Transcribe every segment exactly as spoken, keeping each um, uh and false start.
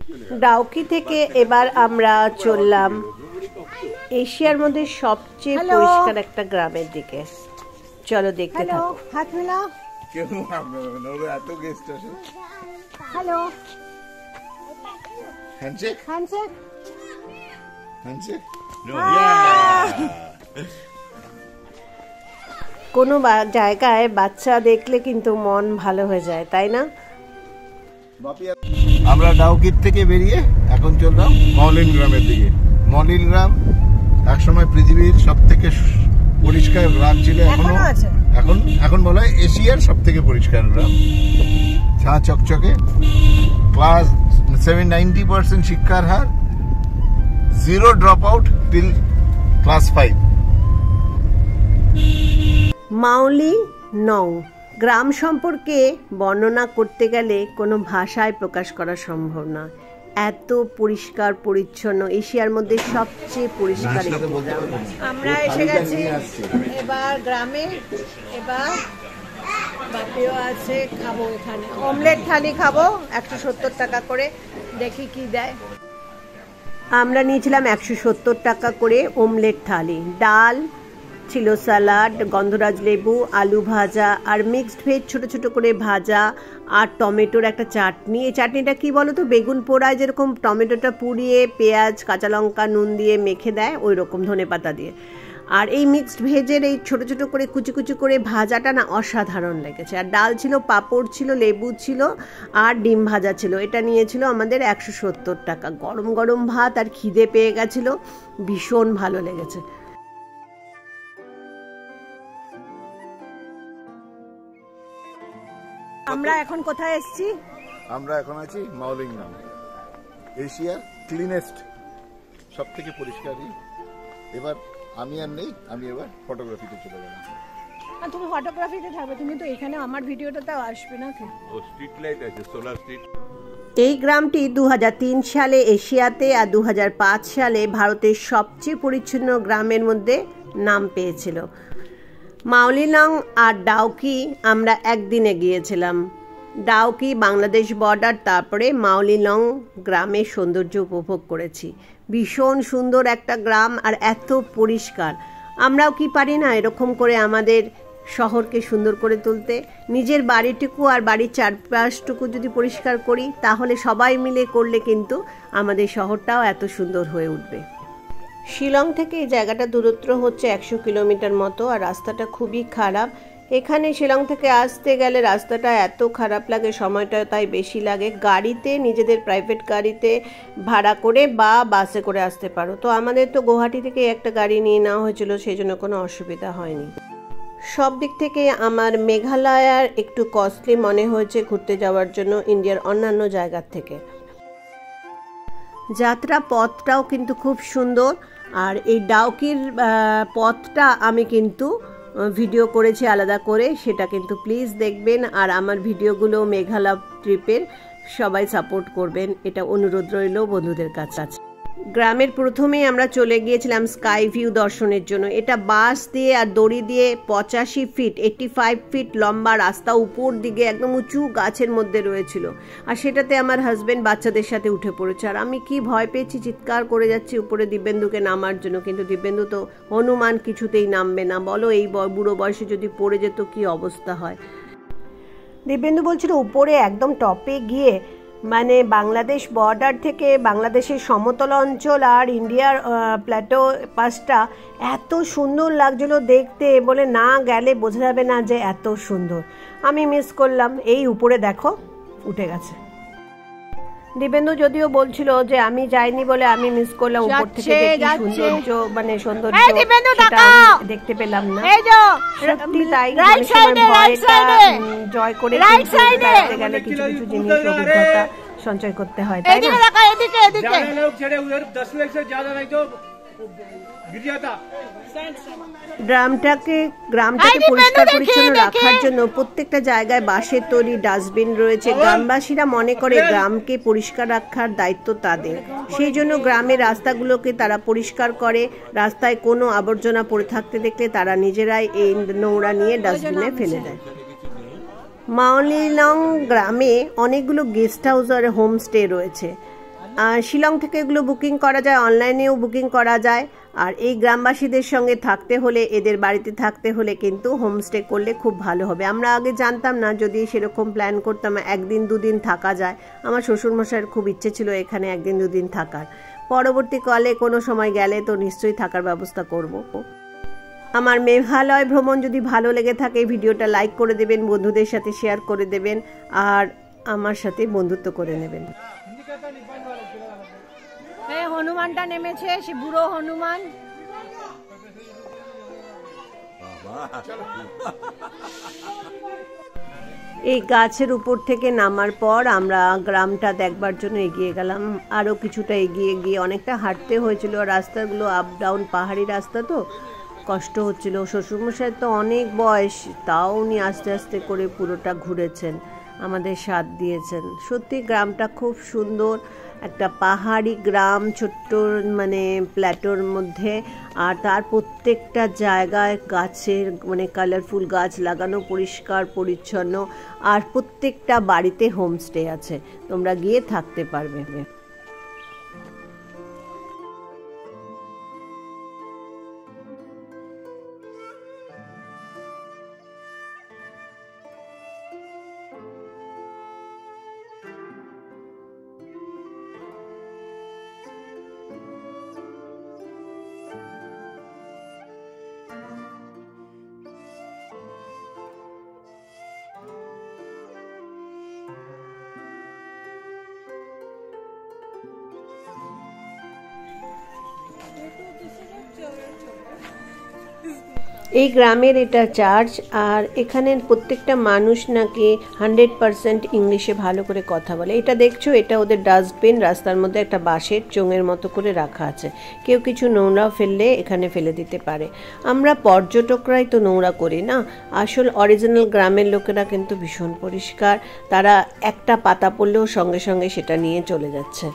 ডাউকি থেকে এবার আমরা চললাম এশিয়ার মধ্যে সবচেয়ে পরিষ্কার একটা গ্রামের দিকে। চলো দেখতে থাকো। হাত মেলাও। কেউ এত গেস্ট আসে। Hello, handshake handshake handshake. কোনো জায়গায় বাচ্চা দেখলে কিন্তু মন ভালো হয়ে যায়, তাই না? আমরা ডাউকির থেকে বেরিয়ে এখন চললাম মাওলিন গ্রামের দিকে। মাওলিন গ্রাম একসময় পৃথিবীর সব থেকে পরিষ্কার গ্রাম ছিল, এখনো এখন এখন বলা হয় এশিয়ার সব থেকে পরিষ্কার গ্রাম। ছা চকচকে, ক্লাস সেভেন নাইনটি পার্সেন্ট শিক্ষার হার, zero drop out till class five. Mawlynnong গ্রাম সম্পর্কে বর্ণনা করতে গেলে কোনো ভাষায় প্রকাশ করা সম্ভব না। এত পরিষ্কার পরিচ্ছন্ন, এশিয়ার মধ্যে সবচেয়ে পরিষ্কার গ্রাম। আমরা এসে গেছি এবার গ্রামে। এবার বাপিও আছে, খাবো এখানে অমলেট থালি খাবো, একশো সত্তর টাকা করে। দেখি কি দেয়। আমরা নিয়েছিলাম একশো সত্তর টাকা করে অমলেট থালি। ডাল ছিল, স্যালাড, গন্ধরাজ লেবু, আলু ভাজা আর মিক্সড ভেজ ছোট ছোট করে ভাজা, আর টমেটোর একটা চাটনি। এই চাটনিটা কি বলো তো, বেগুন পোড়ায় যেরকম টমেটোটা পুড়িয়ে পেঁয়াজ কাঁচা লঙ্কা নুন দিয়ে মেখে দেয়, ওই রকম ধনেপাতা দিয়ে। আর এই মিক্সড ভেজের এই ছোট ছোট করে কুচি কুচি করে ভাজাটা না অসাধারণ লেগেছে। আর ডাল ছিল, পাঁপড় ছিল, লেবু ছিল আর ডিম ভাজা ছিল। এটা নিয়েছিল আমাদের একশো সত্তর টাকা। গরম গরম ভাত আর খিদে পেয়ে গেছিলো, ভীষণ ভালো লেগেছে। আমরা এখন কোথায় এসেছি? আমরা এখন আছি মাওলিনং, এশিয়ার ক্লিনেস্ট, সব থেকে পরিষ্কার। এবার আমি আর নেই, আমি এবার ফটোগ্রাফিতে চলে গেলাম। আর তুমি ফটোগ্রাফিতে থাকবে, তুমি তো এখানে আমার ভিডিওটাতেও আসবে না? ও স্ট্রিট লাইট আছে, সোলার স্ট্রিট। এই গ্রামটি দু হাজার তিন সালে এশিয়াতে আর দু হাজার পাঁচ সালে ভারতের সবচেয়ে পরিচ্ছন্ন গ্রামের মধ্যে নাম পেয়েছিল। মাওলিনং আর ডাউকি আমরা একদিনে গিয়েছিলাম। ডাউকি বাংলাদেশ বর্ডার, তারপরে মাওলিনং গ্রামের সৌন্দর্য উপভোগ করেছি। ভীষণ সুন্দর একটা গ্রাম আর এত পরিষ্কার। আমরাও কি পারি না এরকম করে আমাদের শহরকে সুন্দর করে তুলতে? নিজের বাড়িটুকু আর বাড়ির চারপাশটুকু যদি পরিষ্কার করি, তাহলে সবাই মিলে করলে কিন্তু আমাদের শহরটাও এত সুন্দর হয়ে উঠবে। শিলং থেকে এই জায়গাটা দূরত্ব হচ্ছে একশো কিলোমিটার মতো, আর রাস্তাটা খুবই খারাপ। এখানে শিলং থেকে আসতে গেলে রাস্তাটা এত খারাপ লাগে, সময়টা তাই বেশি লাগে। গাড়িতে, নিজেদের প্রাইভেট গাড়িতে ভাড়া করে বা বাসে করে আসতে পারো। তো আমাদের তো গুয়াহাটি থেকে একটা গাড়ি নিয়ে নেওয়া হয়েছিল, সেই জন্য কোনো অসুবিধা হয়নি। সব দিক থেকে আমার মেঘালয়ার একটু কস্টলি মনে হয়েছে ঘুরতে যাওয়ার জন্য ইন্ডিয়ার অন্যান্য জায়গার থেকে। যাত্রা পথটাও কিন্তু খুব সুন্দর। আর এই ডাউকির পথটা আমি কিন্তু ভিডিও করেছি আলাদা করে, সেটা কিন্তু প্লিজ দেখবেন। আর আমার ভিডিওগুলো মেঘালয় ট্রিপের সবাই সাপোর্ট করবেন, এটা অনুরোধ রইল বন্ধুদের কাছে। গ্রামের প্রথমেই আমরা চলে গিয়েছিলাম স্কাই ভিউ দর্শনের জন্য। এটা বাঁশ দিয়ে আর দড়ি দিয়ে পঁচাশি ফিট এইটটি ফাইভ ফিট লম্বা রাস্তা, উপর দিকে একদম উঁচু গাছের মধ্যে রয়েছিল। আর সেটাতে আমার হাজবেন্ড বাচ্চাদের সাথে উঠে পড়েছে। আর আমি কি ভয় পেয়েছি, চিৎকার করে যাচ্ছি উপরে দিব্যেন্দুকে নামার জন্য, কিন্তু দিব্যেন্দু তো হনুমান, কিছুতেই নামবে না। বলো এই বুড়ো বয়সে যদি পড়ে যেত কি অবস্থা হয়। দিব্যেন্দু বলছিল উপরে একদম টপে গিয়ে, মানে বাংলাদেশ বর্ডার থেকে বাংলাদেশের সমতল অঞ্চল আর ইন্ডিয়ার প্ল্যাটো পাসটা এত সুন্দর লাগছিল দেখতে, বলে না গেলে বোঝা যাবে না যে এত সুন্দর। আমি মিস করলাম। এই উপরে দেখো উঠে গেছে। দিব্যেন্দু যদিও বলছিল যে আমি যাইনি বলে আমি মিস করলাম, উপর থেকে সৌন্দর্য, মানে সৌন্দর্য দেখতে পেলাম না। সত্যি তাই, জয় করে গেলে কিছু কিছু জিনিস অভিজ্ঞতা সঞ্চয় করতে হয়, তাই না? গ্রামটাকে গ্রামটাকে পরিষ্কার পরিচ্ছন্ন রাখার জন্য প্রত্যেকটা জায়গায় বাঁশের তৈরি ডাস্টবিন রয়েছে। গ্রামবাসীরা মনে করে গ্রামকে পরিষ্কার রাখার দায়িত্ব তাদের, সেই জন্য গ্রামের রাস্তাগুলোকে তারা পরিষ্কার করে। রাস্তায় কোনো আবর্জনা পড়ে থাকতে দেখলে তারা নিজেরাই এই নোংরা নিয়ে ডাস্টবিনে ফেলে দেয়। মাওলিনং গ্রামে অনেকগুলো গেস্ট হাউস আর হোমস্টে রয়েছে। শিলং থেকে এগুলো বুকিং করা যায়, অনলাইনেও বুকিং করা যায়। আর এই গ্রামবাসীদের সঙ্গে থাকতে হলে, এদের বাড়িতে থাকতে হলে কিন্তু হোমস্টে করলে খুব ভালো হবে। আমরা আগে জানতাম না, যদি সেরকম প্ল্যান করতাম একদিন দুদিন থাকা যায়। আমার শ্বশুরমশাইয়ের খুব ইচ্ছে ছিল এখানে একদিন দুদিন থাকার। পরবর্তীকালে কোনো সময় গেলে তো নিশ্চয়ই থাকার ব্যবস্থা করব। আমার মেঘালয় ভ্রমণ যদি ভালো লেগে থাকে ভিডিওটা লাইক করে দেবেন, বন্ধুদের সাথে শেয়ার করে দেবেন, আর আমার সাথে বন্ধুত্ব করে নেবেন। এই হনুমানটা নেমেছে, সে বুড়ো হনুমান। এই গাছের উপর থেকে নামার পর আমরা গ্রামটা দেখবার জন্য এগিয়ে গেলাম। আরও কিছুটা এগিয়ে গিয়ে অনেকটা হাঁটতে হয়েছিল, রাস্তাগুলো আপ ডাউন পাহাড়ি রাস্তা, তো কষ্ট হচ্ছিল। শ্বশুরমশাই তো অনেক বয়স, তাও উনি আস্তে আস্তে করে পুরোটা ঘুরেছেন, আমাদের সাথ দিয়েছেন। সত্যি গ্রামটা খুব সুন্দর, একটা পাহাড়ি গ্রাম, ছোট্ট মানে প্ল্যাটোর মধ্যে। আর তার প্রত্যেকটা জায়গায় গাছের মানে কালারফুল গাছ লাগানো, পরিষ্কার পরিচ্ছন্ন, আর প্রত্যেকটা বাড়িতে হোমস্টে আছে, তোমরা গিয়ে থাকতে পারবে। এই গ্রামের এটা চার্চ, আর এখানের প্রত্যেকটা মানুষ নাকি হান্ড্রেড পারসেন্ট ইংলিশে ভালো করে কথা বলে। এটা দেখছো, এটা ওদের ডাস্টবিন, রাস্তার মধ্যে একটা বাঁশের চোঙের মতো করে রাখা আছে। কেউ কিছু নোংরা ফেললে এখানে ফেলে দিতে পারে। আমরা পর্যটকরাই তো নোংরা করি না, আসল অরিজিনাল গ্রামের লোকেরা কিন্তু ভীষণ পরিষ্কার। তারা একটা পাতা পড়লেও সঙ্গে সঙ্গে সেটা নিয়ে চলে যাচ্ছে।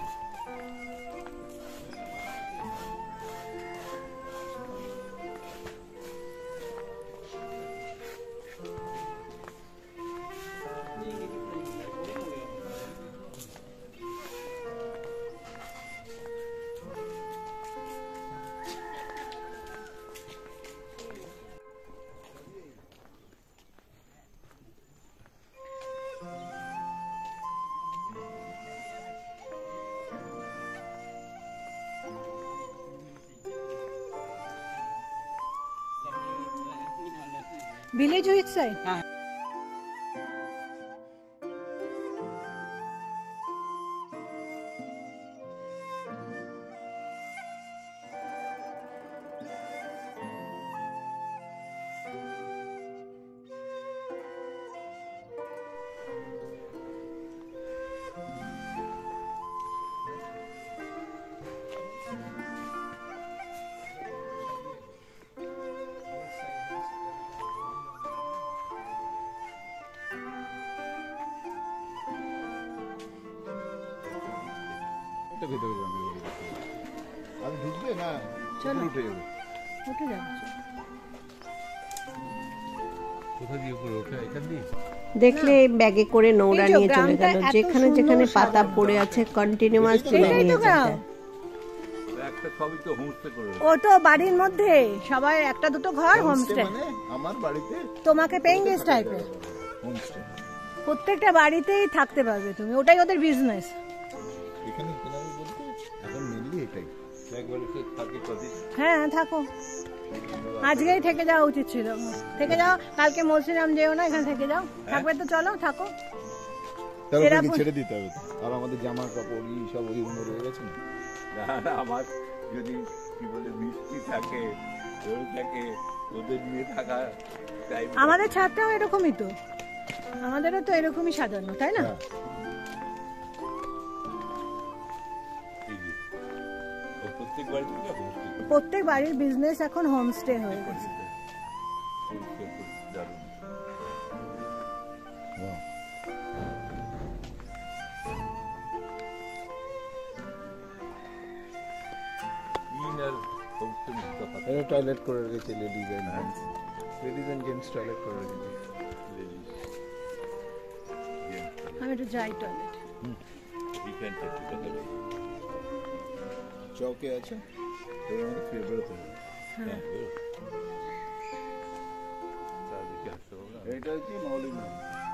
Village which side? Ah. দেখলে ব্যাগে করে নোংরা নিয়ে চলে গেল, যেখানে যেখানে পাতা পড়ে আছে কন্টিনিউয়াস তুলে নিয়ে যায়। ও তো বাড়ির মধ্যে সবাই একটা দুটো ঘর হোমস্টে। আমার বাড়িতে তোমাকে পেইং গেস্ট টাইপের হোমস্টে, প্রত্যেকটা বাড়িতেই থাকতে পারবে তুমি, ওটাই ওদের বিজনেস। এখানে কেনাবো বলতে এখন মেইনলি এটাই, একবারে থাকি কদি। হ্যাঁ থাকো, আজকেই থেকে যাওয়া উচিত ছিল। থেকে যাও, কালকে মৌসিরাম যেও না, এখানে থেকে যাও। থাকবে তো চলো থাকো, ছেড়ে দিতে হবে। আর আমাদের জামা কাপড় সব ওই রুমে রয়ে গেছে না। আমার যদি কি বলে মিষ্টি থাকে, রোল থাকে, ওদের নিয়ে থাকা। আমাদের ছাদটাও এরকমই তো, আমাদেরও তো এরকমই সাজানো, তাই না? প্রত্যেক বাড়ির বিজনেস এখন হোমস্টে হয়ে গেছে। টয়লেট করে রেখেছে, ladies and gents, ladies and gents toilet করে রেখেছে। আমি একটু যাই টয়লেট। চৌকে আছে, এর মধ্যে ফিরে বেরোতে হবে। হ্যাঁ এটা হচ্ছে মাওলিনং।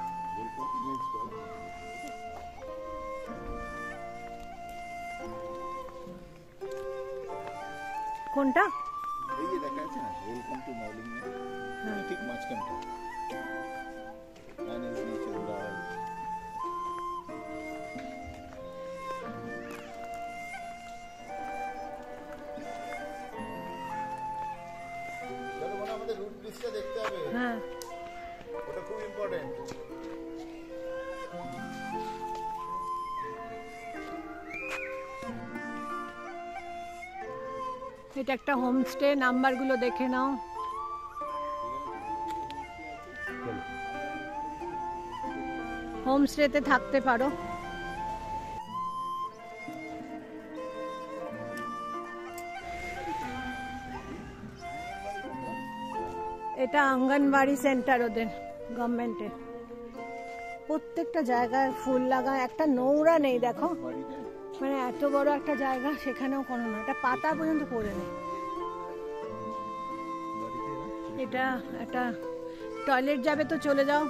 কোনটা? এই যে দেখা যাচ্ছে না, ওয়েলকাম টু মাওলিনং, ঠিক মাঝখানটা। আমাদের রুট লিস্টটা দেখতে হবে। হ্যাঁ ওটা খুব ইম্পর্টেন্ট। এটা একটা হোমস্টে, নাম্বারগুলো দেখে নাও। হোমস্টেতে থাকতে পারো। এটা অঙ্গনবাড়ি সেন্টার ওদের গভর্নমেন্টের। প্রত্যেকটা জায়গায় ফুল লাগা, একটা নোংরা নেই দেখো, মানে এত বড় একটা জায়গা সেখানেও কোনো না, এটা পাতা পর্যন্ত পড়ে নেই। এটা একটা টয়লেট যাবে তো চলে যাও।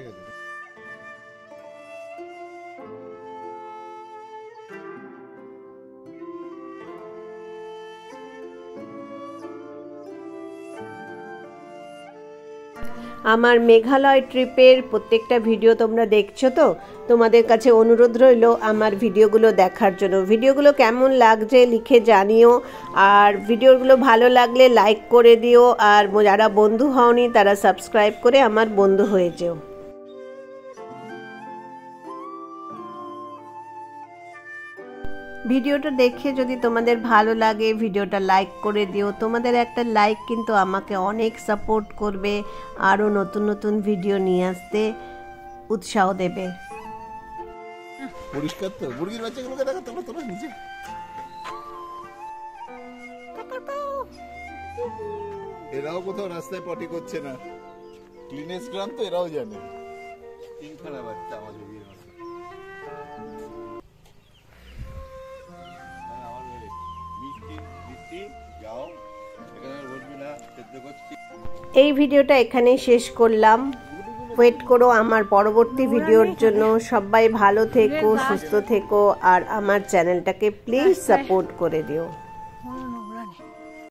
আমার মেঘালয় ট্রিপের প্রত্যেকটা ভিডিও তোমরা দেখছো তো, তোমাদের কাছে অনুরোধ রইল আমার ভিডিওগুলো দেখার জন্য। ভিডিওগুলো কেমন লাগছে লিখে জানিও, আর ভিডিওগুলো ভালো লাগলে লাইক করে দিও, আর যারা বন্ধু হওনি তারা সাবস্ক্রাইব করে আমার বন্ধু হয়ে যেও। ভিডিওটা দেখে যদি তোমাদের ভালো লাগে ভিডিওটা লাইক করে দিও। তোমাদের একটা লাইক কিন্তু আমাকে অনেক সাপোর্ট করবে, আরও নতুন নতুন ভিডিও নিয়ে আসতে উৎসাহ দেবে। পরিষ্কার তো মুরগির বাচ্চাগুলোকে দেখো, তোমরা তোমরা নিচে এরাও কোথাও রাস্তায় পটি করছে না। ক্লিনেস্ট গ্রাম তো এরাও জানে। তিনখানা বাচ্চা আমার মুরগির বাচ্চা। এই ভিডিওটা এখানেই শেষ করলাম। ওয়েট করো আমার পরবর্তী ভিডিওর জন্য। সবাই ভালো থেকো, সুস্থ থেকো, আর আমার চ্যানেলটাকে প্লিজ সাপোর্ট করে দিও।